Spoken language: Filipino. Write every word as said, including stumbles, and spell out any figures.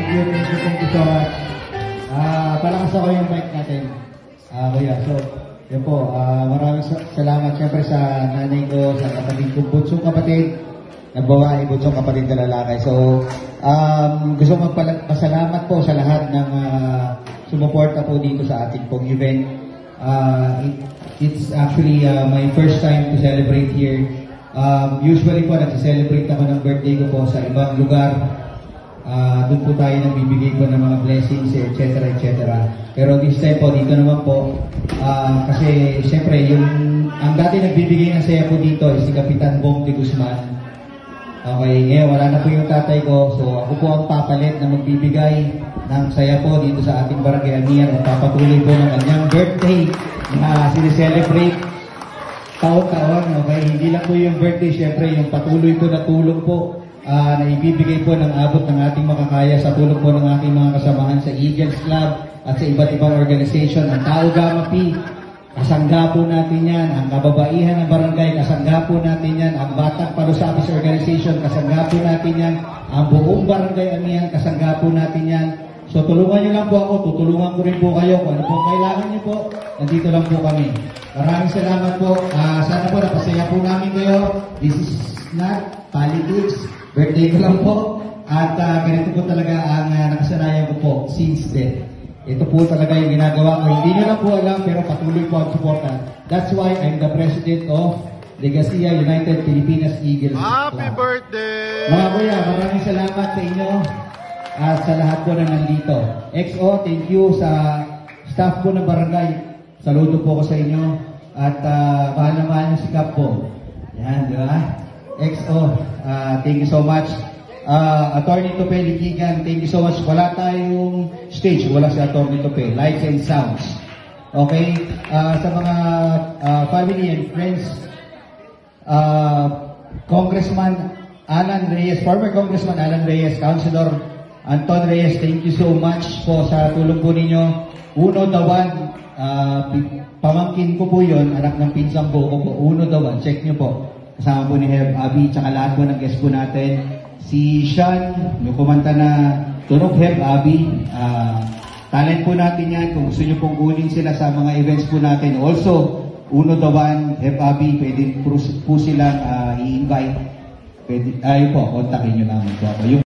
you, thank you, thank you so much. Ah, palakas ako yung mic natin. Ah, kuya. So, yun po, ah, maraming salamat syempre sa nanay ko, sa kapatid ko, bunsong kapatid, na babae, bunsong kapatid na lalaki. So, um, gusto kong magpasalamat po sa lahat ng uh, sumuporta po dito sa ating pong event. Uh, it, it's actually uh, my first time to celebrate here. Um, usually po, nag-celebrate ako ng birthday ko po sa ibang lugar. Uh, doon po tayo nagbibigay po ng mga blessings, et cetera, et cetera. Pero this time po, dito naman po, uh, kasi siyempre, yung, ang dati nagbibigay ng saya po dito is si Kapitan Bong de Guzman. Okay, ngayon wala na po yung tatay ko, so ako po ang papalit na magbibigay ng saya po dito sa ating Barangay Amihan at papatuloy po ng kanyang birthday na sineselebrate taon-taon. Okay, hindi lang po yung birthday, siyempre yung patuloy po na tulong po Uh, na ibibigay po ng abot ng ating makakaya sa tulong po ng ating mga kasamahan sa Eagles Club at sa iba't ibang organization. Ang Tau Gamma Pi, kasangga po natin yan. Ang kababaihan ng barangay, kasangga po natin yan. Ang Batang Palusapis Organization, kasangga po natin yan. Ang buong Barangay Amihan, kasangga po natin yan. So tulungan nyo lang po ako, tutulungan ko rin po kayo. Kung ano po kailangan nyo po, nandito lang po kami. Maraming salamat po. Uh, sana po napasaya po namin kayo. This is not politics. Birthday ko lang po. At uh, ganito po talaga ang uh, nakasanayan ko po since then. Ito po talaga yung ginagawa ko. Hindi nyo lang po alam, pero patuloy po ang suporta. That's why I'm the president of Legacia United Filipinas Eagles Club. Happy birthday! Mga kuya, maraming salamat sa inyo at sa lahat po na nandito. X O, thank you sa staff po ng barangay. Saludo po ko sa inyo. At uh, mahal na mahal yung sikap po. Yan, di ba? X O, uh, thank you so much. Uh, Attorney Tope Likigan, thank you so much. Wala tayong stage, wala si Attorney Tope. Lights and sounds. Okay? Uh, sa mga uh, family and friends, uh, Congressman Alan Reyes, former Congressman Alan Reyes, Councilor Anton Reyes, thank you so much po sa tulong po ninyo. Uno Dawan, uh, pamangkin ko po yun, anak ng pinsang po ko po. Uno Dawan, check nyo po. Kasama po ni Herb Abi, tsaka lahat po ng guest po natin. Si Sean, yung kumanta na Tunog Herb Abi. Uh, talent po natin yan. Kung gusto nyo pong kunin sila sa mga events po natin. Also, Uno Dawan, Herb Abi, pwede po, po silang uh, i-invite. Pwede, ayun po, kontakin nyo naman po ako. Yung